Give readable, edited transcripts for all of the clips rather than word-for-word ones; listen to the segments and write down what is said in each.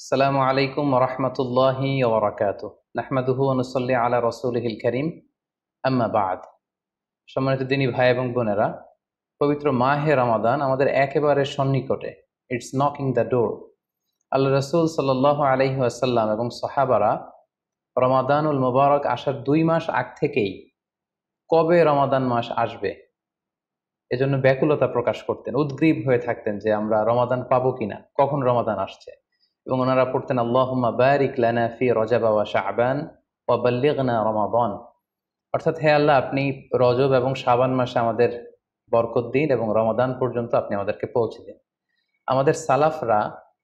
আসসালামু আলাইকুম ওয়া রাহমাতুল্লাহি ওয়া বারাকাতুহু। নাহমাদুহু ওয়া নুসাল্লি আলা রাসূলিহিল কারীম। আম্মা বা'দ। সম্মানিত দিনী ভাই এবং বোনেরা, পবিত্র মাহে রমাদান আমাদের একেবারে সন্নিকটে। It's knocking the door. আল্লাহ রাসূল সাল্লাল্লাহু আলাইহি ওয়াসাল্লাম এবং সাহাবারা রমাদানুল মুবারক আসার ২ মাস আগ থেকেই কবে রমাদান মাস আসবে এজন্য ব্যাকুলতা প্রকাশ করতেন, উদগ্রীব হয়ে থাকতেন যে আমরা রমাদান পাবো কিনা, কখন রমাদান আসছে। এবং ওনারা পড়তেন আল্লাহুম্মা বারিক লানা ফি রজব ওয়া শাবান ওয়া বাল্লিগনা রমাদান। অর্থাৎ হে আল্লাহ, আপনি রজব এবং শাবান মাসে আমাদের বরকত দিন এবং রমাদান পর্যন্ত আপনি আমাদেরকে পৌঁছে দিন। আমাদের সালাফরা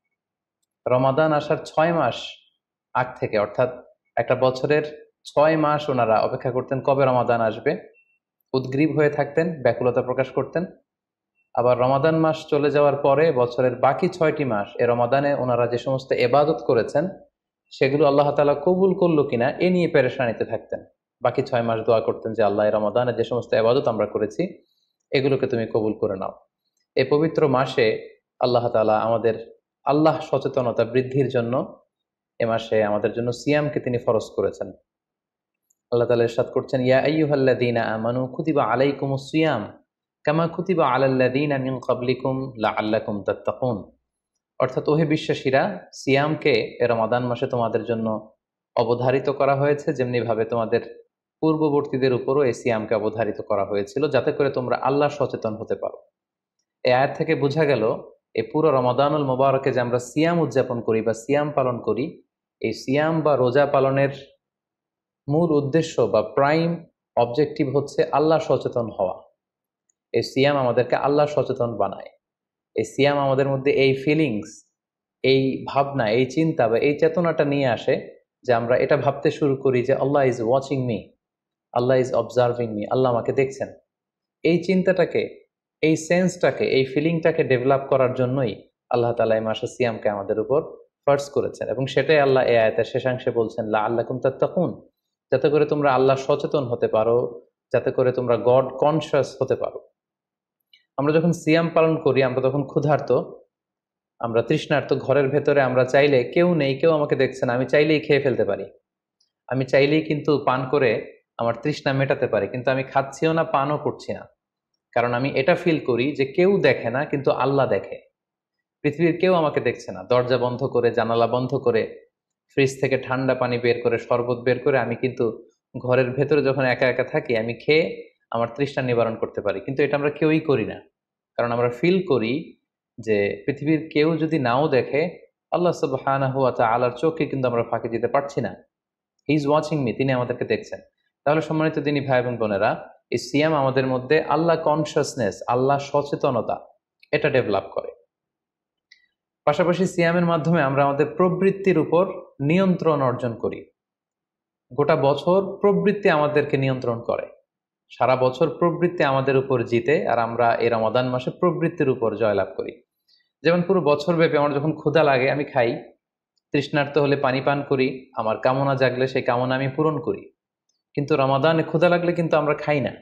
রমাদান আসার ৬ মাস আগ থেকে, অর্থাৎ একটা বছরের ৬ মাস ওনারা অপেক্ষা করতেন কবে রমাদান আসবে, উদগ্রীব হয়ে থাকতেন, ব্যাকুলতা প্রকাশ করতেন। আবার রমাদান মাস চলে যাওয়ার পরে বছরের বাকি ৬টি মাস এ রমাদানে ওনারা যে সমস্ত এবাদত করেছেন সেগুলো আল্লাহ তাআলা কবুল করলো কিনা এ নিয়ে পেরেশানিতে থাকতেন। বাকি ৬ মাস দোয়া করতেন যে আল্লাহ, এই রমাদানে যে সমস্ত এবাদত আমরা করেছি এগুলোকে তুমি কবুল করে নাও। এই পবিত্র মাসে আল্লাহ তাআলা আমাদের আল্লাহ সচেতনতা বৃদ্ধির জন্য এ মাসে আমাদের জন্য সিয়ামকে তিনি ফরজ করেছেন। আল্লাহ তাআলা ইরশাদ করছেন, ইয়া আইয়ুহাল্লাযীনা আমানু কুতিবা আলাইকুমুস সিয়াম কামা কুতিবা আলাল্লাযীনা মিন ক্বাবলিকুম লাআল্লাকুম তাত্তাকুন। অর্থাৎ ওহে বিশ্বাসীরা, সিয়ামকে এ রমাদান মাসে তোমাদের জন্য অবধারিত করা হয়েছে, যেমনি ভাবে তোমাদের পূর্ববর্তীদের উপরও এই সিয়ামকে অবধারিত করা হয়েছিল, যাতে করে তোমরা আল্লাহ সচেতন হতে পারো। এই আয়াত থেকে বোঝা গেল এই পুরো রমাদানুল মুবারকে যে আমরা সিয়াম উদযাপন করি বা সিয়াম পালন করি, এই সিয়াম বা রোজা পালনের মূল উদ্দেশ্য বা প্রাইম অবজেক্টিভ হচ্ছে আল্লাহ সচেতন হওয়া। এই সিয়াম আমাদেরকে আল্লাহ সচেতন বানায়। এই সিয়াম আমাদের মধ্যে এই ফিলিংস, এই ভাবনা, এই চিন্তা বা এই চেতনাটা নিয়ে আসে যে আমরা এটা ভাবতে শুরু করি যে Allah is watching me, Allah is observing me, আল্লাহ আমাকে দেখছেন। এই চিন্তাটাকে, এই সেন্সটাকে, এই ফিলিংটাকে ডেভেলপ করার জন্যই আল্লাহ তাআলা এই মাসে সিয়ামকে আমাদের উপর ফার্জ করেছেন, এবং সেটাই আল্লাহ এই আয়াতের শেষাংশে বলছেন লাআল্লাকুম তাত্তাকুন, যাতে করে তোমরা আল্লাহ সচেতন হতে পারো, যাতে করে তোমরা গড কনশাস হতে পারো। আমরা যখন সিয়াম পালন করি আমরা তখন ক্ষুধার্ত, আমরা তৃষ্ণার্ত, ঘরের ভেতরে আমরা চাইলে কেউ নেই, কেউ আমাকে দেখছে না, আমি চাইলেই খেয়ে ফেলতে পারি, আমি চাইলেই কিন্তু পান করে আমার তৃষ্ণা মেটাতে পারি, কিন্তু আমি খাচ্ছিও না, পানও করছি না। কারণ আমি এটা ফিল করি যে কেউ দেখে না কিন্তু আল্লাহ দেখে। পৃথিবীর কেউ আমাকে দেখছে না, দরজা বন্ধ করে, জানালা বন্ধ করে, ফ্রিজ থেকে ঠান্ডা পানি বের করে, শরবত বের করে আমি কিন্তু ঘরের ভেতরে যখন একা একা থাকি আমি খেয়ে আমার তৃষ্ণা নিবারণ করতে পারি। কিন্তু এটা আমরা কেউই করি না, কারণ আমরা ফিল করি যে পৃথিবীর কেউ যদি নাও দেখে, আল্লাহ সুবহানাহু ওয়া তাআলার চোখে কিন্তু আমরা ফাঁকি দিতে পারছি না। হি ইজ ওয়াচিং মি, তিনি আমাদেরকে দেখছেন। তাহলে সম্মানিত দিনী ভাই এবং বোনেরা, এই সিয়াম আমাদের মধ্যে আল্লাহ কনশাসনেস, আল্লাহ সচেতনতা এটা ডেভেলপ করে। পাশাপাশি সিয়ামের মাধ্যমে আমরা আমাদের প্রবৃত্তির উপর নিয়ন্ত্রণ অর্জন করি। গোটা বছর প্রবৃত্তি আমাদেরকে নিয়ন্ত্রণ করে, সারা বছর প্রবৃত্তি আমাদের উপর জিতে, আর আমরা এই রমাদান মাসে প্রবৃত্তির উপর জয়লাভ করি। যেমন পুরো বছর ব্যাপী আমার যখন ক্ষুধা লাগে আমি খাই, তৃষ্ণার্ত হলে পানি পান করি, আমার কামনা জাগলে সেই কামনা আমি পূরণ করি। কিন্তু রমাদানে ক্ষুধা লাগলে কিন্তু আমরা খাই না।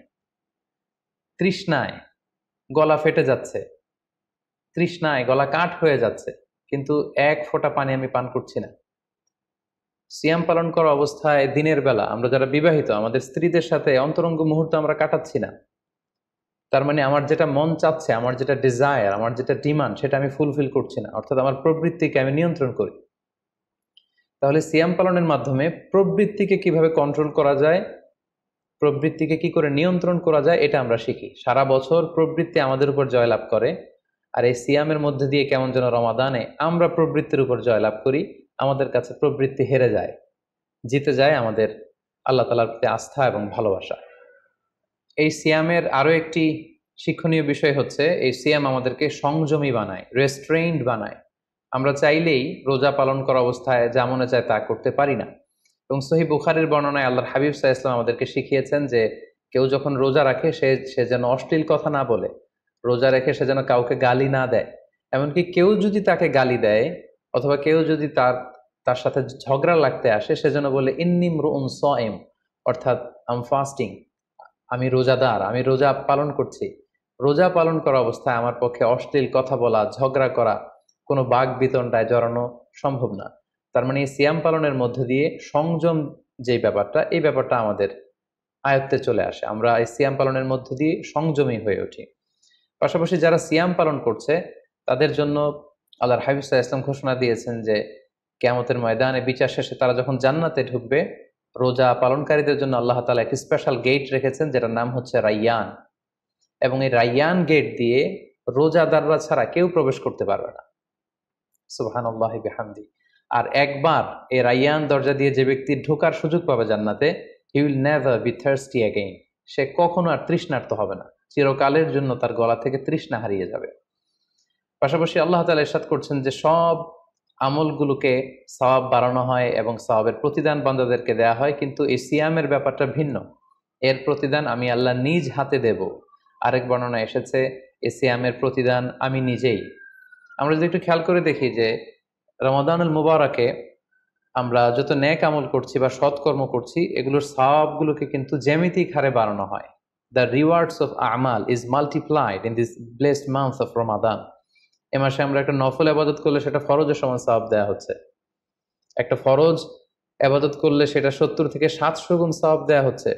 তৃষ্ণায় গলা ফেটে যাচ্ছে, তৃষ্ণায় গলা কাঠ হয়ে যাচ্ছে, কিন্তু এক ফোঁটা পানি আমি পান করছি না। সিয়াম পালন করা অবস্থায় দিনের বেলা আমরা যারা বিবাহিত, আমাদের স্ত্রীদের সাথে অন্তরঙ্গ মুহূর্ত আমরা কাটাচ্ছি না। তার মানে আমার যেটা মন চাচ্ছে, আমার যেটা ডিজায়ার, আমার যেটা ডিমান্ড, সেটা আমি ফুলফিল করছি না, অর্থাৎ আমার প্রবৃত্তিকে আমি নিয়ন্ত্রণ করি। তাহলে সিয়াম পালনের মাধ্যমে প্রবৃত্তিকে কিভাবে কন্ট্রোল করা যায়, প্রবৃত্তিকে কি করে নিয়ন্ত্রণ করা যায়, এটা আমরা শিখি। সারা বছর প্রবৃত্তি আমাদের উপর জয়লাভ করে, আর এই সিয়ামের মধ্যে দিয়ে কেমন যেন রমাদানে আমরা প্রবৃত্তির উপর জয়লাভ করি, আমাদের কাছে প্রবৃত্তি হেরে যায়, জিতে যায় আমাদের আল্লাহ তাআলার প্রতি আস্থা এবং ভালোবাসা। এই সিয়ামের আরো একটি শিক্ষণীয় বিষয় হচ্ছে, এই সিয়াম আমাদেরকে সংযমী বানায়, রেস্ট্রেইনড বানায়। আমরা চাইলেই রোজা পালন করা অবস্থায় যা মনে চায় তা করতে পারি না। এবং সহিহ বুখারীর বর্ণনায় আল্লাহর হাবিব সাল্লাল্লাহু আলাইহি ওয়াসাল্লাম আমাদেরকে শিখিয়েছেন যে কেউ যখন রোজা রাখে সে যেন অশ্লীল কথা না বলে, রোজা রেখে সে যেন কাউকে গালি না দেয়। এমনকি কেউ যদি তাকে গালি দেয় অথবা কেউ যদি তার সাথে ঝগড়া লাগতে আসে, সে যেন বলে ইন্নী ইমরুউন সাইম, অর্থাৎ আই এম ফাস্টিং, আমি রোজাদার, আমি রোজা পালন করছি। রোজা পালন করা অবস্থায় আমার পক্ষে অশ্লীল কথা বলা, ঝগড়া করা কোনো বাক বিতণ্ডায় জড়ানো সম্ভব না। তার মানে এই সিয়াম পালনের মধ্যে দিয়ে সংযম যে ব্যাপারটা, এই ব্যাপারটা আমাদের আয়ত্তে চলে আসে। আমরা এই সিয়াম পালনের মধ্য দিয়ে সংযমী হয়ে উঠি। পাশাপাশি যারা সিয়াম পালন করছে তাদের জন্য আল্লাহর হাবিব সাল্লাল্লাহু আলাইহি ওয়াসাল্লাম ঘোষণা দিয়েছেন যে কিয়ামতের ময়দানে বিচার শেষে তারা যখন জান্নাতে ঢুকবে, রোজা পালনকারীদের জন্য আল্লাহ তাআলা একটি স্পেশাল গেট রেখেছেন যেটার নাম হচ্ছে রাইয়ান। এবং এই রাইয়ান গেট দিয়ে রোজাদাররা ছাড়া কেউ প্রবেশ করতে পারবে না। সুবহানাল্লাহি বিহামদি। আর একবার এই রাইয়ান দরজা দিয়ে যে ব্যক্তি ঢোকার সুযোগ পাবে জান্নাতে, he will never be thirsty again. সে কখনো আর তৃষ্ণার্ত হবে না, চিরকালের জন্য তার গলা থেকে তৃষ্ণা হারিয়ে যাবে। পাশাপাশি আল্লাহ তাআলা ইরশাদ করছেন যে সব আমলগুলোকে সওয়াব বাড়ানো হয় এবং সওয়াবের প্রতিদান বান্দাদেরকে দেয়া হয়, কিন্তু এই সিয়ামের ব্যাপারটা ভিন্ন। এর প্রতিদান আমি আল্লাহ নিজ হাতে দেব। আরেক বর্ণনা এসেছে এই সিয়ামের প্রতিদান আমি নিজেই। আমরা যদি একটু খেয়াল করে দেখি যে রমাদানুল মুবারাকে আমরা যত নেক আমল করছি বা সৎকর্ম করছি, এগুলোর সওয়াবগুলোকে কিন্তু জ্যামিতিক হারে বাড়ানো হয়। দ্য রিওয়ার্ডস অফ আমাল is multiplied in this blessed month of Ramadan. এ মাসে আমরা একটা নফল আবাদত করলে সেটা ফরজের সমান সওয়াব দেওয়া হচ্ছে। একটা ফরজ আবাদত করলে সেটা 70 থেকে 700 গুণ সওয়াব দেওয়া হচ্ছে।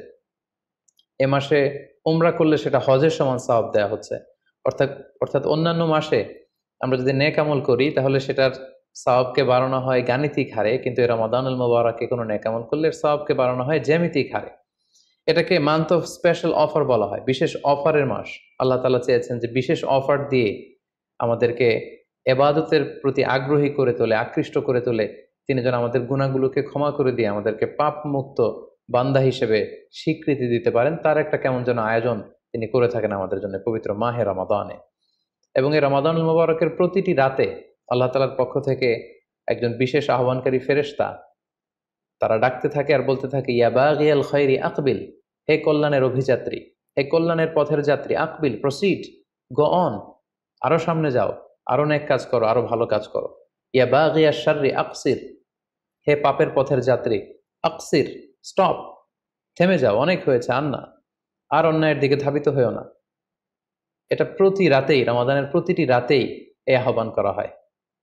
এ মাসে উমরা করলে সেটা হজের সমান সওয়াব দেওয়া হচ্ছে। অর্থাৎ অর্থাৎ অন্যান্য মাসে আমরা যদি নেক আমল করি তাহলে সেটার সওয়াবকে বাড়ানো হয় গাণিতিক হারে, কিন্তু এই রমাদানুল মুবারাকে কোনো নেক আমল করলে এর সওয়াবকে বাড়ানো হয় জ্যামিতিক হারে। এটাকে মান্থ অফ স্পেশাল অফার বলা হয়, বিশেষ অফারের মাস। আল্লাহ তাআলা চেয়েছেন যে বিশেষ অফার দিয়ে আমাদেরকে ইবাদতের প্রতি আগ্রহী করে তোলে, আকৃষ্ট করে তোলে। তিনি যেন আমাদের গুনাহগুলোকে ক্ষমা করে দিয়ে আমাদেরকে পাপ মুক্ত বান্দা হিসেবে স্বীকৃতি দিতে পারেন, তার একটা কেমন যেন আয়োজন তিনি করে থাকেন আমাদের জন্য পবিত্র মাহে রমাদানে। এবং এই রমাদানুল মুবারকের প্রতিটি রাতে আল্লাহ তাআলার পক্ষ থেকে একজন বিশেষ আহ্বানকারী ফেরেশতা তারা ডাকতে থাকে আর বলতে থাকে, ইয়া বাগিয়াল খায়রি আকবিল, হে কল্যাণের অভিযাত্রী, হে কল্যাণের পথের যাত্রী, আকবিল, প্রসিড, গো অন, আরো সামনে যাও, আরো নেক কাজ করো, আরো ভালো কাজ করো। ইয়া বাগিয়াশ শাররি আকসির, হে পাপের পথের যাত্রী, আকসির, স্টপ, থেমে যাও, অনেক হয়েছে, আর না, আর অন্যায়ের দিকে ধাবিত হয়েও না। এটা প্রতি রাতেই, রমাদানের প্রতিটি রাতেই এই আহ্বান করা হয়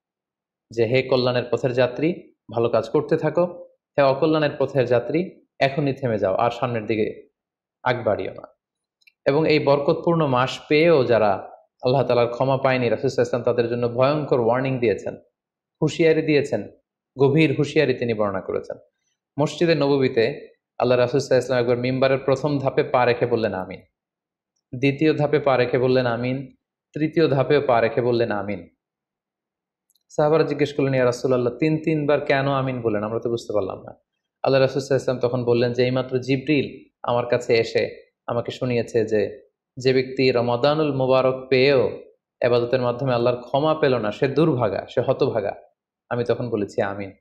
যে হে কল্যাণের পথের যাত্রী, ভালো কাজ করতে থাকো, হে অকল্যাণের পথের যাত্রী, এখনই থেমে যাও, আর সামনের দিকে আগ বাড়িও না। এবং এই বরকতপূর্ণ মাস পেয়েও যারা আল্লাহ তাআলার ক্ষমা পায়নি, রাসূল সাল্লাল্লাহু আলাইহি ওয়াসাল্লাম তাদের জন্য ভয়ঙ্কর ওয়ার্নিং দিয়েছেন, হুঁশিয়ারি দিয়েছেন, গভীর হুঁশিয়ারি তিনি বর্ণনা করেছেন। মসজিদে নববীতে আল্লাহ রাসূল সাল্লাল্লাহু আলাইহি ওয়াসাল্লাম একবার মিম্বারের প্রথম ধাপে পা রেখে বললেন আমিন, দ্বিতীয় ধাপে পা রেখে বললেন আমিন, তৃতীয় ধাপেও পা রেখে বললেন আমিন। সাহাবারা জিজ্ঞেস করলেন, ইয়া রাসূলুল্লাহ, তিনবার কেন আমিন বললেন? আমরা তো বুঝতে পারলাম না। আল্লাহ রাসূল সাল্লাল্লাহু আলাইহি ওয়াসাল্লাম তখন বললেন যে এইমাত্র জিবরিল আমার কাছে এসে আমাকে শুনিয়েছে যে যে ব্যক্তি রমাদানুল মুবারক পেয়েও ইবাদতের মাধ্যমে আল্লাহর ক্ষমা পেল না, সে দুর্ভাগা, সে হতভাগা। আমি তখন বলেছি আমিন।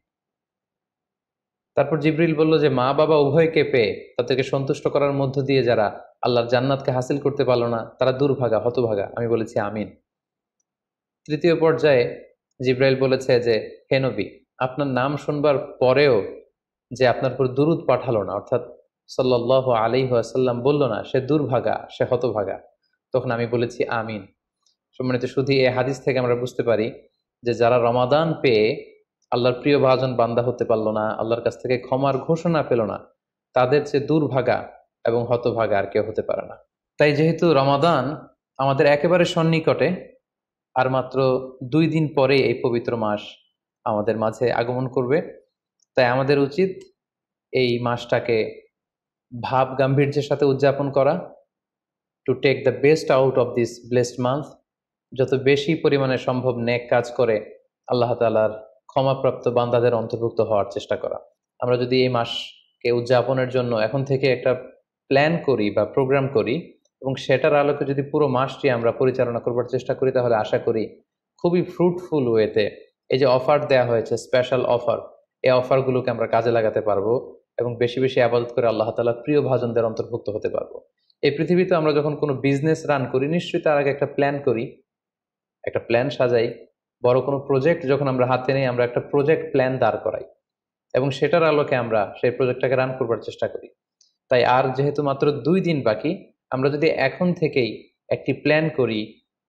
তারপর জিবরিল বলল যে মা বাবা উভয়কে পেয়ে তাদেরকে সন্তুষ্ট করার মধ্য দিয়ে যারা আল্লাহর জান্নাতকে হাসিল করতে পারলো না, তারা দুর্ভাগা, হতভাগা। আমি বলেছি আমিন। তৃতীয় পর্যায়ে জিব্রাইল বলেছে যে হে নবী, আপনার নাম শুনবার পরেও যে আপনার উপর দুরূদ পাঠালো না, অর্থাৎ সাল্লাল্লাহু আলাইহি ওয়াসাল্লাম বলল না, সে দুর্ভাগা, সে হতভাগা। তখন আমি বলেছি আমিন। সম্মানিত শুধু এই হাদিস থেকে আমরা বুঝতে পারি যে যারা রমাদান পেয়ে আল্লাহর প্রিয় ভাজন বান্দা হতে পারলো না, আল্লাহর কাছ থেকে ক্ষমার ঘোষণা পেল না, তাদের চেয়ে দুর্ভাগা এবং হতভাগা আর কেউ হতে পারে না। তাই যেহেতু রমাদান আমাদের একেবারে সন্নিকটে, আর মাত্র 2 দিন পরে এই পবিত্র মাস আমাদের মাঝে আগমন করবে, তাই আমাদের উচিত এই মাসটাকে ভাব গাম্ভীর্যের সাথে উদযাপন করা, to take the best out of this blessed month, যত বেশি পরিমাণে সম্ভব নেক কাজ করে আল্লাহ তাআলার ক্ষমাপ্রাপ্ত বান্দাদের অন্তর্ভুক্ত হওয়ার চেষ্টা করা। আমরা যদি এই মাসকে উদযাপনের জন্য এখন থেকে একটা প্ল্যান করি বা প্রোগ্রাম করি এবং সেটার আলোকে যদি পুরো মাসটি আমরা পরিচালনা করবার চেষ্টা করি, তাহলে আশা করি খুবই ফ্রুটফুল ওয়েতে এই যে অফার দেওয়া হয়েছে, স্পেশাল অফার, এই অফারগুলোকে আমরা কাজে লাগাতে পারবো এবং বেশি বেশি আবাদত করে আল্লাহ তাআলার প্রিয় ভাজনদের অন্তর্ভুক্ত হতে পারবো। এই পৃথিবীতে আমরা যখন কোনো বিজনেস রান করি, নিশ্চয়ই তার আগে একটা প্ল্যান করি, একটা প্ল্যান সাজাই। বড় কোনো প্রজেক্ট যখন আমরা হাতে নেই, আমরা একটা প্রজেক্ট প্ল্যান দাঁড় করাই এবং সেটার আলোকে আমরা সেই প্রজেক্টটাকে রান করবার চেষ্টা করি। তাই আর যেহেতু মাত্র 2 দিন বাকি, আমরা যদি এখন থেকেই একটি প্ল্যান করি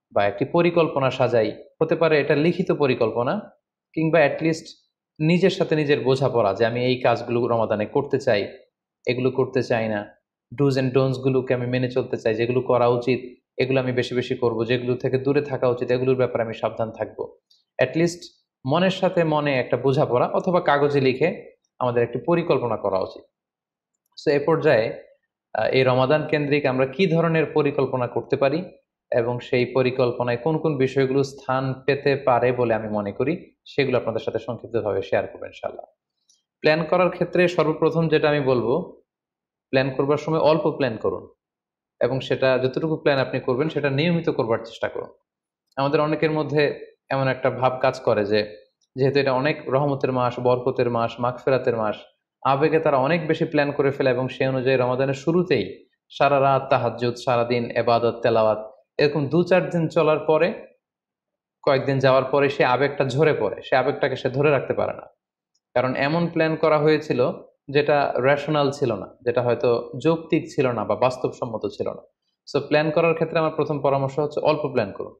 বা একটি পরিকল্পনা সাজাই, হতে পারে এটা লিখিত পরিকল্পনা, কিংবা অ্যাটলিস্ট নিজের সাথে নিজের বোঝাপড়া যে আমি এই কাজগুলো রমাদানে করতে চাই, এগুলো করতে চাই না, ডুজ অ্যান্ড ডোন্টস গুলোকে আমি মেনে চলতে চাই, যেগুলো করা উচিত এগুলো আমি বেশি বেশি করব, যেগুলো থেকে দূরে থাকা উচিত এগুলোর ব্যাপারে আমি সাবধান থাকবো। অ্যাটলিস্ট মনের সাথে মনে একটা বোঝাপড়া অথবা কাগজে লিখে আমাদের একটি পরিকল্পনা করা উচিত। সো এ পর্যায়ে এই রমাদান কেন্দ্রিক আমরা কি ধরনের পরিকল্পনা করতে পারি এবং সেই পরিকল্পনায় কোন কোন বিষয়গুলো স্থান পেতে পারে বলে আমি মনে করি, সেগুলো আপনাদের সাথে সংক্ষিপ্তভাবে শেয়ার করবো ইনশাআল্লাহ। প্ল্যান করার ক্ষেত্রে সর্বপ্রথম যেটা আমি বলবো, প্ল্যান করবার সময় অল্প প্ল্যান করুন এবং সেটা যতটুকু প্ল্যান আপনি করবেন সেটা নিয়মিত করবার চেষ্টা করুন। আমাদের অনেকের মধ্যে এমন একটা ভাব কাজ করে যে যেহেতু এটা অনেক রহমতের মাস, বরকতের মাস, মাগফিরাতের মাস, আবেগে তারা অনেক বেশি প্ল্যান করে ফেলে এবং সেই অনুযায়ী রমাদানের শুরুতেই সারা রাত তাহাজ্জুদ, সারাদিন এবাদত তেলাওয়াত, এরকম 2-4 দিন চলার পরে, কয়েকদিন যাওয়ার পরে সে আবেগটা ঝরে পড়ে, সে আবেগটাকে সে ধরে রাখতে পারে না। কারণ এমন প্ল্যান করা হয়েছিল যেটা রেশনাল ছিল না, যেটা হয়তো যৌক্তিক ছিল না বা বাস্তবসম্মত ছিল না। সো প্ল্যান করার ক্ষেত্রে আমার প্রথম পরামর্শ হচ্ছে অল্প প্ল্যান করুন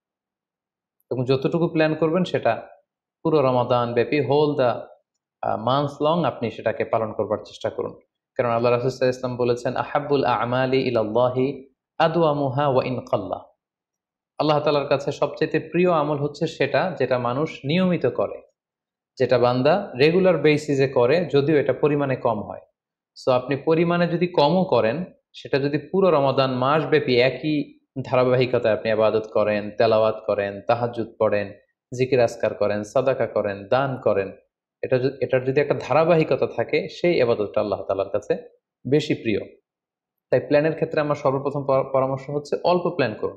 এবং যতটুকু প্ল্যান করবেন সেটা পুরো রমাদান ব্যাপী, হোল দ্য মান্থ লং আপনি সেটাকে পালন করবার চেষ্টা করুন। কারণ আল্লাহ রাসূল সাল্লাল্লাহু আলাইহি ওয়াসাল্লাম বলেছেন, আহাব্বুল আমালি ইলাল্লাহি আদওয়ামুহা ওয়া ইন কাল্লা। আল্লাহ তাআলার কাছে সবচেয়ে প্রিয় আমল হচ্ছে সেটা যেটা মানুষ নিয়মিত করে, যেটা বান্দা রেগুলার বেসিসে করে, যদিও এটা পরিমাণে কম হয়। সো আপনি পরিমাণে যদি কমও করেন, সেটা যদি পুরো রমাদান মাস ব্যাপী একই ধারাবাহিকতায় আপনি ইবাদত করেন, তেলাওয়াত করেন, তাহাজ্জুদ পড়েন, জিকির আজকার করেন, সাদাকা করেন, দান করেন, এটার যদি একটা ধারাবাহিকতা থাকে, সেই ইবাদতটা আল্লাহ তাআলার কাছে বেশি প্রিয়। তাই প্ল্যানের ক্ষেত্রে আমার সর্বপ্রথম পরামর্শ হচ্ছে অল্প প্ল্যান করুন,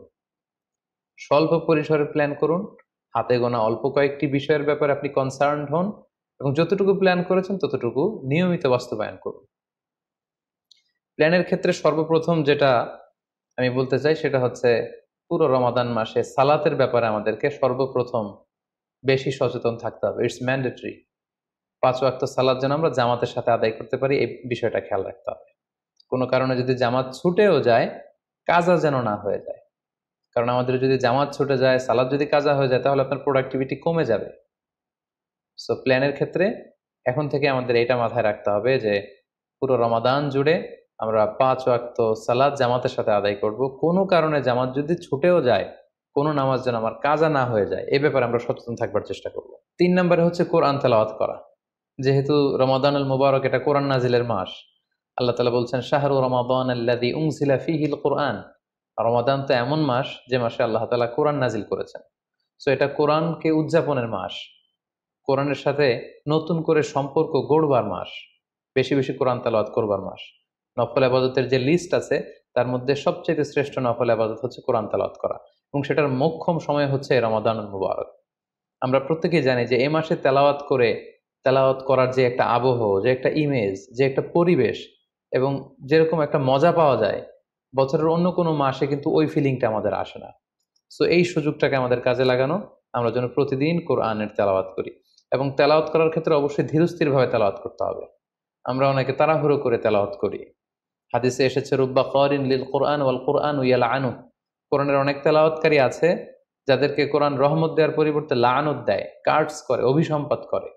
স্বল্প পরিসরে প্ল্যান করুন, হাতে গোনা অল্প কয়েকটি বিষয়ের ব্যাপারে আপনি কনসার্ন হন এবং যতটুকু প্ল্যান করেছেন ততটুকু নিয়মিত বাস্তবায়ন করুন। প্ল্যানের ক্ষেত্রে সর্বপ্রথম যেটা আমি বলতে চাই সেটা হচ্ছে পুরো রমাদান মাসে সালাতের ব্যাপারে আমাদেরকে সর্বপ্রথম বেশি সচেতন থাকতে হবে। It's mandatory. 5 ওয়াক্ত সালাত যেন আমরা জামাতের সাথে আদায় করতে পারি, এই বিষয়টা খেয়াল রাখতে হবে। কোনো কারণে যদি জামাত ছুটেও যায়, কাজা যেন না হয়ে যায়। কারণ আমাদের যদি জামাত ছুটে যায়, সালাত যদি কাজা হয়ে যায়, তাহলে আপনার প্রোডাক্টিভিটি কমে যাবে। সো প্ল্যানের ক্ষেত্রে এখন থেকে আমাদের এটা মাথায় রাখতে হবে যে পুরো রমাদান জুড়ে আমরা 5 ওয়াক্ত সালাত জামাতের সাথে আদায় করব। কোনো কারণে জামাত যদি ছুটেও যায়, কোনো নামাজ যেন আমার কাজা না হয়ে যায়, এ ব্যাপারে আমরা সচেতন থাকবার চেষ্টা করব। 3 নম্বরে হচ্ছে কোরআন তেলাওয়াত করা। যেহেতু রমাদানুল মুবারক এটা কোরআন নাজিলের মাস, আল্লাহ তাআলা বলছেন শাহরু রমাদান আল্লাযী উনজিলা ফীহিল কুরআন। রমাদান তো এমন মাস যে মাসে আল্লাহ তাআলা কোরআন নাজিল করেছেন। সো এটা কোরআনকে উদযাপনের মাস, কোরআনের সাথে নতুন করে সম্পর্ক গড়বার মাস, বেশি বেশি কোরআন তেলাওয়াত করবার মাস। নফল আবাদতের যে লিস্ট আছে তার মধ্যে সবচেয়ে শ্রেষ্ঠ নফল আবাদত হচ্ছে কোরআন তেলাওয়াত করা এবং সেটার মোক্ষম সময় হচ্ছে রমাদানুল মুবারক। আমরা প্রত্যেকেই জানি যে এই মাসে তেলাওয়াত করে, তেলাওয়াত করার যে একটা আবহ, যে একটা ইমেজ, যে একটা পরিবেশ এবং যেরকম একটা মজা পাওয়া যায়, বছরের অন্য কোনো মাসে কিন্তু ওই ফিলিংটা আমাদের আসে না। সো এই সুযোগটাকে আমাদের কাজে লাগানো, আমরা যেন প্রতিদিন কোরআনের তেলাওয়াত করি এবং তেলাওয়াত করার ক্ষেত্রে অবশ্যই ধীরস্থির ভাবে তেলাওয়াত করতে হবে। আমরা অনেকে তাড়াহুড়ো করে তেলাওয়াত করি। হাদিসে এসেছে রুব্বা কারিন লিল কোরআন ওয়াল কোরআন ইয়ালআনু। কোরআনের অনেক তেলাওয়াতকারী আছে যাদেরকে কোরআন রহমত দেওয়ার পরিবর্তে লাআনত দেয়, কার্ডস করে, অভিসম্পাত করে।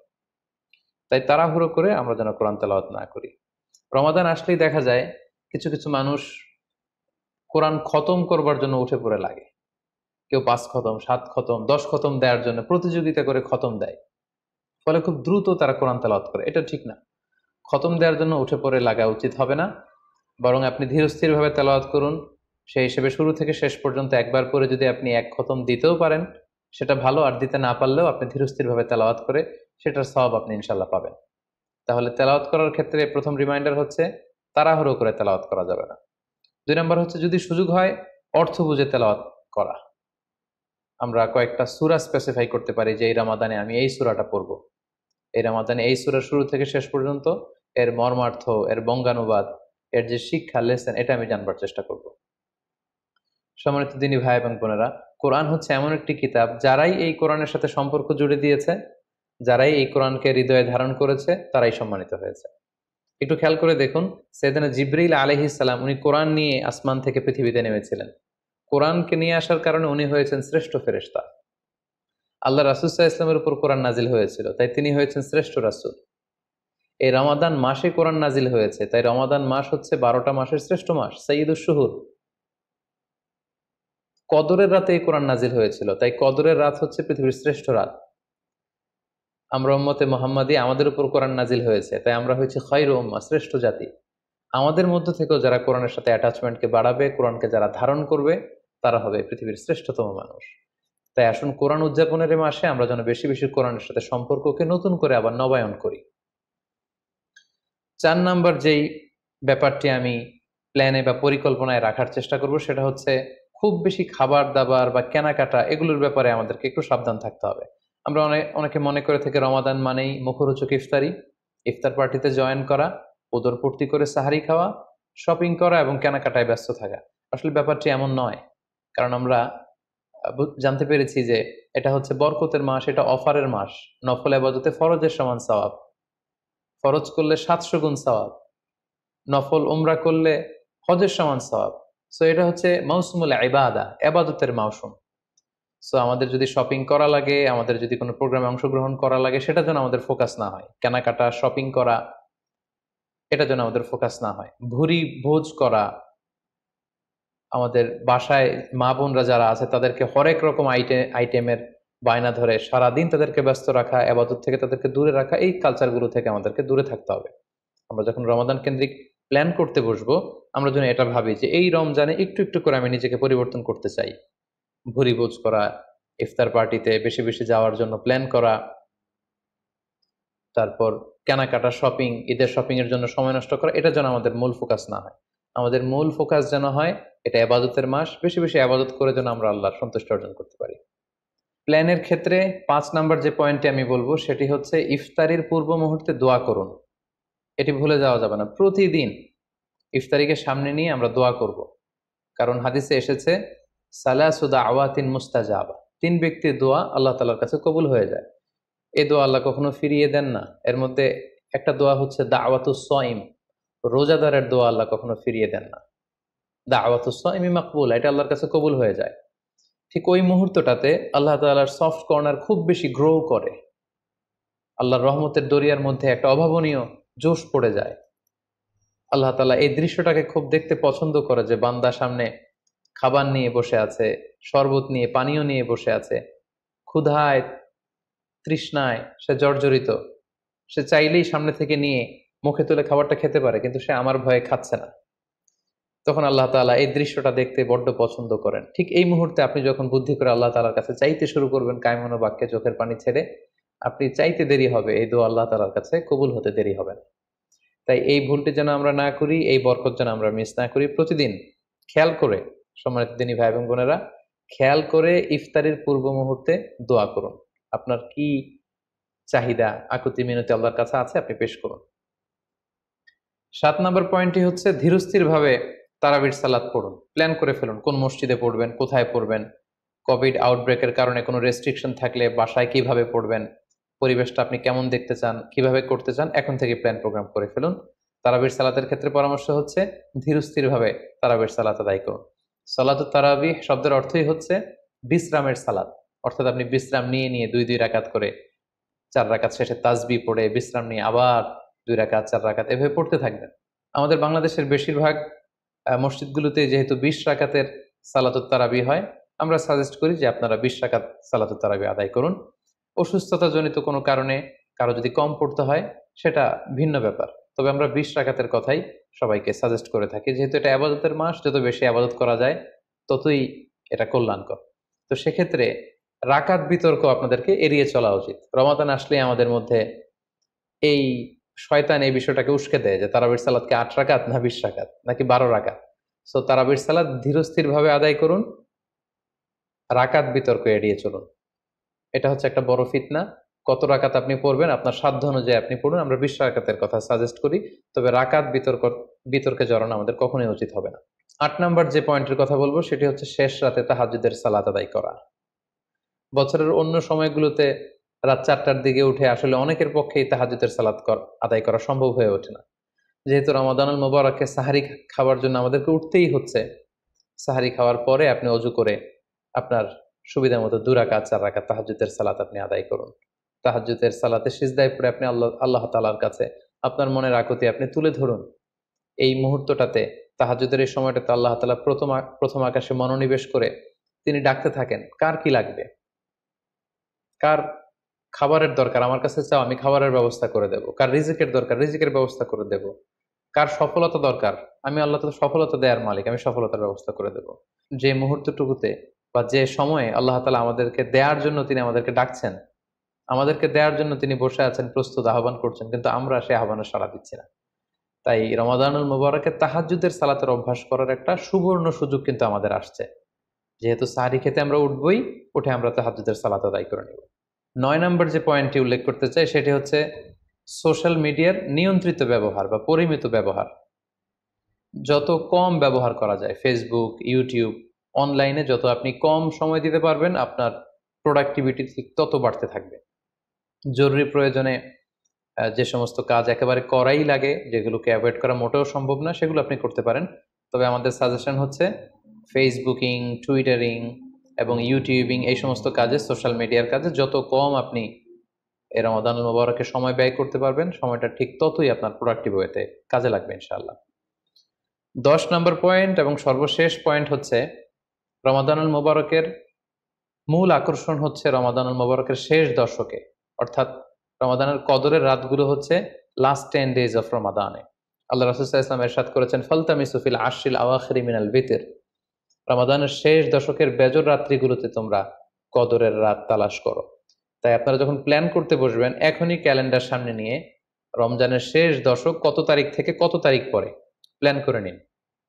তাই তাড়াহুড়ো করে আমরা যেন কোরআন তেলাওয়াত না করি। রমাদান আসলেই দেখা যায় কিছু কিছু মানুষ কোরআন খতম করবার জন্য উঠে পড়ে লাগে। কেউ 5 খতম, 7 খতম, 10 খতম দেওয়ার জন্য প্রতিযোগিতা করে খতম দেয়, ফলে খুব দ্রুত তারা কোরআন তেলাওয়াত করে। এটা ঠিক না। খতম দেওয়ার জন্য উঠে পড়ে লাগা উচিত হবে না, বরং আপনি ধীরস্থির ভাবে তেলাওয়াত করুন। সেই হিসেবে শুরু থেকে শেষ পর্যন্ত একবার পরে যদি আপনি 1 খতম দিতেও পারেন সেটা ভালো, আর দিতে না পারলেও আপনি ধীরস্থির ভাবে তেলাওয়াত করে সেটার সওয়াব আপনি ইনশাল্লাহ পাবেন। তাহলে তেলাওয়াত করার ক্ষেত্রে প্রথম রিমাইন্ডার হচ্ছে তাড়াহুড়ো করে তেলাওয়াত করা যাবে না। 2 নম্বর হচ্ছে যদি সুযোগ হয় অর্থ বুঝে তেলাওয়াত করা। আমরা কয়েকটা সূরা স্পেসিফাই করতে পারি যে এই রমাদানে আমি এই সূরাটা পড়বো, এই রমাদানে এই সূরা শুরু থেকে শেষ পর্যন্ত এর মর্মার্থ, এর বঙ্গানুবাদ, এর যে শিক্ষা লেসন, এটা আমি জানবার চেষ্টা করব। সম্মানিত দিনী ভাই এবং বোনেরা, কোরআন হচ্ছে এমন একটি কিতাব, যারাই এই কোরআনের সাথে সম্পর্ক জুড়ে দিয়েছে, যারাই এই কোরআনকে হৃদয়ে ধারণ করেছে, তারাই সম্মানিত হয়েছে। একটু খেয়াল করে দেখুন, সাইয়েদনা জিবরিল আলাইহিস সালাম উনি কোরআন নিয়ে আসমান থেকে পৃথিবীতে নেমেছিলেন। কোরআনকে নিয়ে আসার কারণে উনি হয়েছেন শ্রেষ্ঠ ফেরেশতা। আল্লাহ রাসূল সাল্লাল্লাহু আলাইহি ওয়াসাল্লামের উপর কোরআন নাজিল হয়েছিল, তাই তিনি হয়েছেন শ্রেষ্ঠ রাসূল। এই রমাদান মাসে কোরআন নাজিল হয়েছে, তাই রমাদান মাস হচ্ছে 12টা মাসের শ্রেষ্ঠ মাস, সাইয়্যিদুশ শুহুর। কদরের রাতে এই কোরআন নাজিল হয়েছিল, তাই কদরের রাত হচ্ছে পৃথিবীর শ্রেষ্ঠ রাত। আমরা উম্মতে মুহাম্মাদি, আমাদের উপর কোরআন নাজিল হয়েছে, তাই আমরা হয়েছি খায়রু উম্মাহ, শ্রেষ্ঠ জাতি। আমাদের মধ্য থেকেও যারা কোরআনের সাথে অ্যাটাচমেন্টকে বাড়াবে, কোরআনকে যারা ধারণ করবে, তারা হবে পৃথিবীর শ্রেষ্ঠতম মানুষ। তাই আসুন কোরআন উদযাপনের এই মাসে আমরা যেন বেশি বেশি কোরআনের সাথে সম্পর্ককে নতুন করে আবার নবায়ন করি। 4 নাম্বার যেই ব্যাপারটি আমি প্ল্যানে বা পরিকল্পনায় রাখার চেষ্টা করব, সেটা হচ্ছে খুব বেশি খাবার দাবার বা কেনাকাটা এগুলোর ব্যাপারে আমাদেরকে একটু সাবধান থাকতে হবে। আমরা অনেকে মনে করে থেকে রমাদান মানেই মুখরোচক ইফতারি, ইফতার পার্টিতে জয়েন করা, উদরপূর্তি করে সাহারি খাওয়া, শপিং করা এবং কেনাকাটায় ব্যস্ত থাকা। আসলে ব্যাপারটি এমন নয়, কারণ আমরা জানতে পেরেছি যে এটা হচ্ছে বরকতের মাস, এটা অফারের মাস। নফল ইবাদতে ফরজের সমান সওয়াব, ফরজ করলে 700 গুণ সওয়াব, নফল উমরা করলে হজের সমান সওয়াব। সো এটা হচ্ছে মৌসুমুল ইবাদা, ইবাদতের মৌসুম। সো আমাদের যদি শপিং করা লাগে, আমাদের যদি কোনো প্রোগ্রামে অংশগ্রহণ করা লাগে, সেটা যেন আমাদের ফোকাস না হয়। কেনাকাটা, শপিং করা, এটা যেন আমাদের ফোকাস না হয়। ভুরি ভোজ করা, আমাদের বাসায় মা বোনরা যারা আছে তাদেরকে হরেক রকম আইটেমের বায়না ধরে সারাদিন তাদেরকে ব্যস্ত রাখা, ইবাদত থেকে তাদেরকে দূরে রাখা, এই কালচারগুলো থেকে আমাদেরকে দূরে থাকতে হবে। আমরা যখন রমাদান কেন্দ্রিক প্ল্যান করতে বসবো, আমরা যেন এটা ভাবি যে এই রমজানে একটু একটু করে আমি নিজেকে পরিবর্তন করতে চাই। ভুরি ভোজ করা, ইফতার পার্টিতে বেশি বেশি যাওয়ার জন্য প্ল্যান করা, তারপর কেনাকাটা, শপিং, ঈদের শপিং এর জন্য সময় নষ্ট করা, এটা যেন আমাদের মূল ফোকাস না হয়। আমাদের মূল ফোকাস যেন হয় এটা ইবাদতের মাস, বেশি বেশি ইবাদত করে যেন আমরা আল্লাহর সন্তুষ্টি অর্জন করতে পারি। প্ল্যানের ক্ষেত্রে 5 নাম্বার যে পয়েন্টটি আমি বলবো সেটি হচ্ছে ইফতারির পূর্ব মুহূর্তে দোয়া করুন। এটি ভুলে যাওয়া যাবে না। প্রতিদিন ইফতারিকে সামনে নিয়ে আমরা দোয়া করব, কারণ হাদিসে এসেছে সালাসু দাওয়াতিন মুস্তাজাবা, 3 ব্যক্তির দোয়া আল্লাহ তাআলার কাছে কবুল হয়ে যায়। এই দোয়া আল্লাহ কখনো ফিরিয়ে দেন না। এর মধ্যে একটা দোয়া হচ্ছে দাওয়াতুস সাইম, রোজাদারের দোয়া আল্লাহ কখনো ফিরিয়ে দেন না। দাওয়াতুস সাইমি মাকবুলা, এটা আল্লাহর কাছে কবুল হয়ে যায়। ঠিক ওই মুহূর্তটাতে আল্লাহ তাআলার সফট কর্নার খুব বেশি গ্রো করে, আল্লাহর রহমতের দরিয়ার মধ্যে একটা অভাবনীয় জোশ পড়ে যায়। আল্লাহ তাআলা এই দৃশ্যটাকে খুব দেখতে পছন্দ করে যে বান্দা সামনে খাবার নিয়ে বসে আছে, শরবত নিয়ে, পানীয় নিয়ে বসে আছে, ক্ষুধায় তৃষ্ণায় সে জর্জরিত, সে চাইলেই সামনে থেকে নিয়ে মুখে তুলে খাবারটা খেতে পারে, কিন্তু সে আমার ভয়ে খাচ্ছে না। তখন আল্লাহ তাআলা এই দৃশ্যটা দেখতে বড্ড পছন্দ করেন। ঠিক এই মুহূর্তে আপনি যখন বুদ্ধি করে আল্লাহ তাআলার কাছে চাইতে শুরু করবেন, কায়মনো বাক্যে চোখের পানি ছেড়ে, আপনি চাইতে দেরি হবে, এই দোয়া আল্লাহ তাআলার কাছে কবুল হতে দেরি হবে না। তাই এই ভুলটি যেন আমরা না করি, এই বরকত যেন আমরা মিস না করি। প্রতিদিন খেয়াল করে, সম্মানিত দিনী ভাই এবং বোনেরা, খেয়াল করে ইফতারির পূর্ব মুহূর্তে দোয়া করুন। আপনার কি চাহিদা, আকুতি মিনতি আল্লাহর কাছে আছে, আপনি পেশ করুন। 7 নম্বর পয়েন্টটি হচ্ছে ধীরস্থির ভাবে তারাবির সালাত পড়ুন। প্ল্যান করে ফেলুন কোন মসজিদে পড়বেন, কোথায় পড়বেন, কোভিড আউটব্রেকের কারণে কোনো রেস্ট্রিকশন থাকলে বাসায় কিভাবে পড়বেন, পরিবেশটা আপনি কেমন দেখতে চান, কিভাবে করতে চান, এখন থেকে প্ল্যান প্রোগ্রাম করে ফেলুন। তারাবির সালাতের ক্ষেত্রে পরামর্শ হচ্ছে ধীরস্থির ভাবে তারাবির সালাত আদায় করুন। সালাতুত তারাবিহ শব্দের অর্থই হচ্ছে বিশ্রামের সালাত, অর্থাৎ আপনি বিশ্রাম নিয়ে নিয়ে 2 রাকাত করে 4 রাকাত শেষে তাসবিহ পড়ে বিশ্রাম নিয়ে আবার 2 রাকাত 4 রাকাত এভাবে পড়তে থাকবেন। আমাদের বাংলাদেশের বেশিরভাগ মসজিদগুলোতে যেহেতু 20 রাকাতের সালাতুত তারাবিহ হয়, আমরা সাজেস্ট করি যে আপনারা 20 রাকাত সালাতুত তারাবিহ আদায় করুন। অসুস্থতাজনিত কোনো কারণে কারো যদি কম পড়তে হয় সেটা ভিন্ন ব্যাপার, তবে আমরা 20 রাকাতের কথাই সবাইকে সাজেস্ট করে থাকি, যেহেতু এটা ইবাদতের মাস, যত বেশি ইবাদত করা যায় ততই এটা কল্যাণকর। তো সেক্ষেত্রে রাকাত বিতর্ক আপনাদেরকে এড়িয়ে চলা উচিত। রমাদান আসলে আমাদের মধ্যে এই শয়তান এই বিষয়টাকে উস্কে দেয় যে তারাবির সালাতকে 8 রাকাত না 20 রাকাত নাকি 12 রাকাত। সো তারাবির সালাত ধীরস্থির ভাবে আদায় করুন, রাকাত বিতর্ক এড়িয়ে চলুন। এটা হচ্ছে একটা বড় ফিতনা। কত রাকাত আপনি পড়বেন আপনার সাধ্য অনুযায়ী আপনি পড়ুন। আমরা 20 রাকাতের কথা সাজেস্ট করি, তবে রাকাত বিতর্কে জড়ানো আমাদের কখনোই উচিত হবে না। 8 নাম্বার যে পয়েন্টের কথা বলবো সেটি হচ্ছে শেষ রাতে তাহাজ্জুদের সালাত আদায় করা। বছরের অন্য সময়গুলোতে রাত 4টার দিকে উঠে আসলে অনেকের পক্ষেই তাহাজ্জুদের সালাত আদায় করা সম্ভব হয়ে ওঠে না। যেহেতু রমাদানুল মুবারকে সাহারি খাবার জন্য আমাদেরকে উঠতেই হচ্ছে, সাহারি খাওয়ার পরে আপনি অজু করে আপনার সুবিধা মতো 2 রাকাত 4 রাকাত তাহাজ্জুদের সালাত আপনি আদায় করুন। তাহাজ্জুদের সালাতে সিজদায় পড়ে আপনি আল্লাহ তাআলার কাছে আপনার মনের আকুতি আপনি তুলে ধরুন। এই মুহূর্তটাতে তাহাজ্জুদের এই সময়টাতে আল্লাহ তাআলা প্রথম আকাশে মনোনিবেশ করে তিনি ডাকতে থাকেন, কার কি লাগবে, কার খাবারের দরকার আমার কাছে চাও, আমি খাবারের ব্যবস্থা করে দেব, কার রিজিকের দরকার রিজিকের ব্যবস্থা করে দেব, কার সফলতা দরকার, আমি আল্লাহ তো সফলতা দেওয়ার মালিক, আমি সফলতার ব্যবস্থা করে দেব। যে মুহূর্তটুকুতে বা যে সময়ে আল্লাহ তাআলা আমাদেরকে দেওয়ার জন্য তিনি আমাদেরকে ডাকছেন, আমাদেরকে দেওয়ার জন্য তিনি বসে আছেন, প্রস্তুত আহ্বান করছেন, কিন্তু আমরা সেই আহ্বানে সাড়া দিচ্ছি না। তাই রমাদানুল মুবারকে তাহাজ্জুদের সালাতের অভ্যাস করার একটা সুবর্ণ সুযোগ কিন্তু আমাদের আসছে। যেহেতু সাহারি খেতে আমরা উঠবই, উঠে আমরা তাহাজ্জুদের সালাত আদায় করে নেব। 9 নম্বর যে পয়েন্টটি উল্লেখ করতে চাই সেটি হচ্ছে সোশ্যাল মিডিয়ার নিয়ন্ত্রিত ব্যবহার বা পরিমিত ব্যবহার। যত কম ব্যবহার করা যায় ফেসবুক, ইউটিউব, অনলাইনে যত আপনি কম সময় দিতে পারবেন আপনার প্রোডাক্টিভিটি ঠিক তত বাড়তে থাকবে। জরুরি প্রয়োজনে যে সমস্ত কাজ একেবারে করাই লাগে, যেগুলোকে অ্যাভয়েড করা মোটেও সম্ভব না, সেগুলো আপনি করতে পারেন। তবে আমাদের সাজেশন হচ্ছে ফেসবুকিং, টুইটারিং এবং ইউটিউবিং এই সমস্ত কাজে, সোশ্যাল মিডিয়ার কাজে যত কম আপনি এই রমাদানুল মুবারকে সময় ব্যয় করতে পারবেন, সময়টা ঠিক ততই আপনার প্রোডাক্টিভ ওয়েতে কাজে লাগবে ইনশাআল্লাহ। 10 নম্বর পয়েন্ট এবং সর্বশেষ পয়েন্ট হচ্ছে রমাদানুল মুবারকের মূল আকর্ষণ হচ্ছে রমাদানুল মুবারকের শেষ দশকে, অর্থাৎ রমাদানের কদরের রাতগুলো হচ্ছে লাস্ট 10 days অফ রমাদানে। আল্লাহ রাসূল সাল্লাল্লাহু আলাইহি ওয়াসাল্লাম ইরশাদ করেছেন, ফালতামিসু ফিল আশরিল আওয়াখিরি মিনাল বিতর, রমাদানের শেষ দশকের বেজর রাত্রিগুলোতে তোমরা কদরের রাত তালাশ করো। তাই আপনারা যখন প্ল্যান করতে বসবেন, এখনই ক্যালেন্ডার সামনে নিয়ে রমজানের শেষ দশক কত তারিখ থেকে কত তারিখ পরে প্ল্যান করে নিন,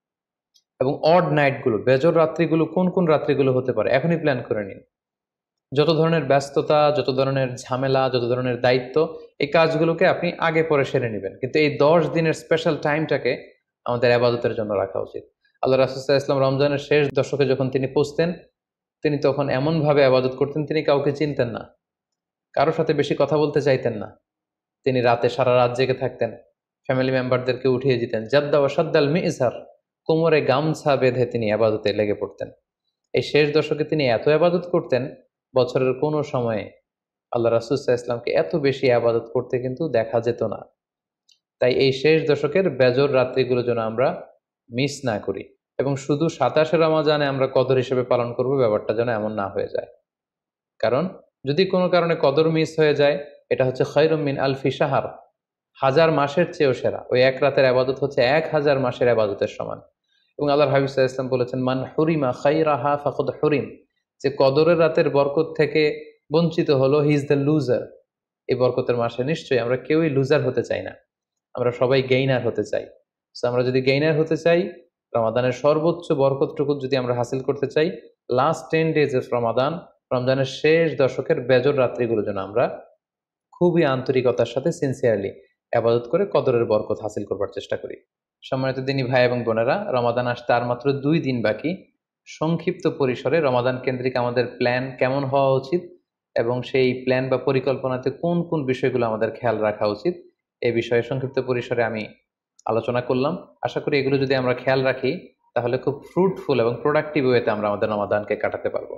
এবং অড নাইটগুলো, বেজর রাত্রিগুলো কোন কোন রাত্রিগুলো হতে পারে এখনই প্ল্যান করে নিন। যত ধরনের ব্যস্ততা, যত ধরনের ঝামেলা, যত ধরনের দায়িত্ব, এই কাজগুলোকে আপনি আগে পরে সেরে নেবেন, কিন্তু এই 10 দিনের স্পেশাল টাইমটাকে আমাদের ইবাদতের জন্য রাখা উচিত। আল্লাহ রাসূল সাল্লাল্লাহু আলাইহি ওয়াসাল্লাম রমজানের শেষ দশকে যখন তিনি পৌঁছতেন, তিনি তখন এমনভাবে ইবাদত করতেন, তিনি কাউকে চিনতেন না, কারোর সাথে বেশি কথা বলতে চাইতেন না। তিনি রাতে সারা রাত জেগে থাকতেন, ফ্যামিলি মেম্বারদেরকে উঠিয়ে দিতেন, জাদ্দা ওয়া সাদ্দাল মিজহার, কোমরে গামছা বেঁধে তিনি ইবাদতে লেগে পড়তেন। এই শেষ দশকে তিনি এত ইবাদত করতেন, বছরের কোনো সময়ে আল্লাহ রাসূল সাল্লাল্লাহু আলাইহি ওয়াসাল্লামকে এত বেশি ইবাদত করতে কিন্তু দেখা যেত না। তাই এই শেষ দশকের বেজর রাত্রিগুলো যেন আমরা মিস না করি, এবং শুধু 27 রমজানে আমরা কদর হিসেবে পালন করব, ব্যাপারটা যেন এমন না হয়ে যায়। কারণ যদি কোনো কারণে কদর মিস হয়ে যায়, এটা হচ্ছে খায়রুম মিন আলফি শাহর, 1000 মাসের চেয়েও সেরা। ওই এক রাতের ইবাদত হচ্ছে 1000 মাসের ইবাদতের সমান। এবং আল্লাহর হাবিব সাল্লাল্লাহু আলাইহি ওয়াসাল্লাম বলেছেন, মান হুরিমা খায়রাহা ফাকাদ হুরিম, যে কদরের রাতের বরকত থেকে বঞ্চিত হলো, হি ইজ দ্য লুজার। এই বরকতের মাসে নিশ্চয়ই আমরা কেউই লুজার হতে চাই না, আমরা সবাই গেইনার হতে চাই। সো আমরা যদি গেইনার হতে চাই, রমাদানের সর্বোচ্চ বরকতটুকু যদি আমরা হাসিল করতে চাই, লাস্ট 10 days অফ রমাদান, রমজানের শেষ দশকের বেজর রাত্রিগুলো যেন আমরা খুবই আন্তরিকতার সাথে সিনসিয়ারলি ইবাদত করে কদরের বরকত হাসিল করবার চেষ্টা করি। সম্মানিত দিনী ভাই এবং বোনেরা, রমাদান আসতে আর মাত্র 2 দিন বাকি। সংক্ষিপ্ত পরিসরে রমাদান কেন্দ্রিক আমাদের প্ল্যান কেমন হওয়া উচিত এবং সেই প্ল্যান বা পরিকল্পনাতে কোন কোন বিষয়গুলো আমাদের খেয়াল রাখা উচিত, এই বিষয়ে সংক্ষিপ্ত পরিসরে আমি আলোচনা করলাম। আশা করি এগুলো যদি আমরা খেয়াল রাখি, তাহলে খুব ফ্রুটফুল এবং প্রোডাক্টিভ ওয়েতে আমরা আমাদের রমাদানকে কাটাতে পারবো।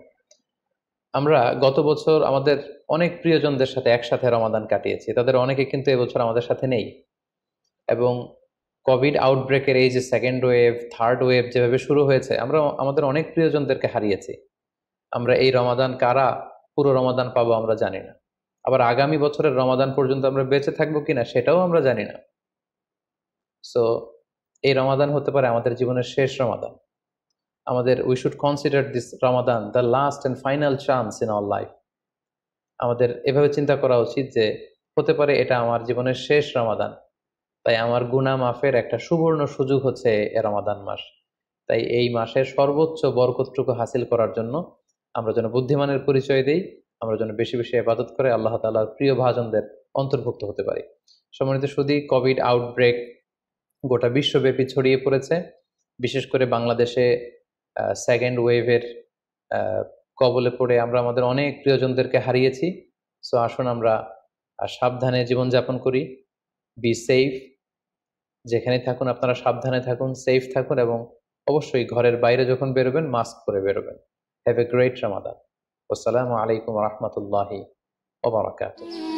আমরা গত বছর আমাদের অনেক প্রিয়জনদের সাথে একসাথে রমাদান কাটিয়েছি, তাদের অনেকে কিন্তু এবছর আমাদের সাথে নেই, এবং কোভিড আউটব্রেকের এই যে সেকেন্ড ওয়েভ, থার্ড ওয়েভ যেভাবে শুরু হয়েছে, আমরা আমাদের অনেক প্রিয়জনদেরকে হারিয়েছি। আমরা এই রমাদান কারা পুরো রমাদান পাবো আমরা জানি না, আবার আগামী বছরের রমাদান পর্যন্ত আমরা বেঁচে থাকবো কিনা সেটাও আমরা জানি না। সো এই রমাদান হতে পারে আমাদের জীবনের শেষ রমাদান। আমাদের we should consider this Ramadan the last and final chance in our life. আমাদের এভাবে চিন্তা করা উচিত যে হতে পারে এটা আমার জীবনের শেষ রমাদান, তাই আমার গুনাহ মাফের একটা সুবর্ণ সুযোগ হচ্ছে এ রমাদান মাস। তাই এই মাসের সর্বোচ্চ বরকতটুকু হাসিল করার জন্য আমরা যেন বুদ্ধিমানের পরিচয় দিই, আমরা যেন বেশি বেশি ইবাদত করে আল্লাহ তাআলার প্রিয় ভাজনদের অন্তর্ভুক্ত হতে পারি। সম্মানিত সুধী, কোভিড আউটব্রেক গোটা বিশ্বব্যাপী ছড়িয়ে পড়েছে। বিশেষ করে বাংলাদেশে সেকেন্ড ওয়েভের কবলে পড়ে আমরা আমাদের অনেক প্রিয়জনদেরকে হারিয়েছি। সো আসুন আমরা সাবধানে জীবনযাপন করি। বি সেফ, যেখানে থাকুন আপনারা সাবধানে থাকুন, সেফ থাকুন, এবং অবশ্যই ঘরের বাইরে যখন বেরোবেন মাস্ক পরে বেরোবেন। Have a great Ramadan. আসসালামু আলাইকুম রহমতুল্লাহি ওয়া বারাকাতুহু।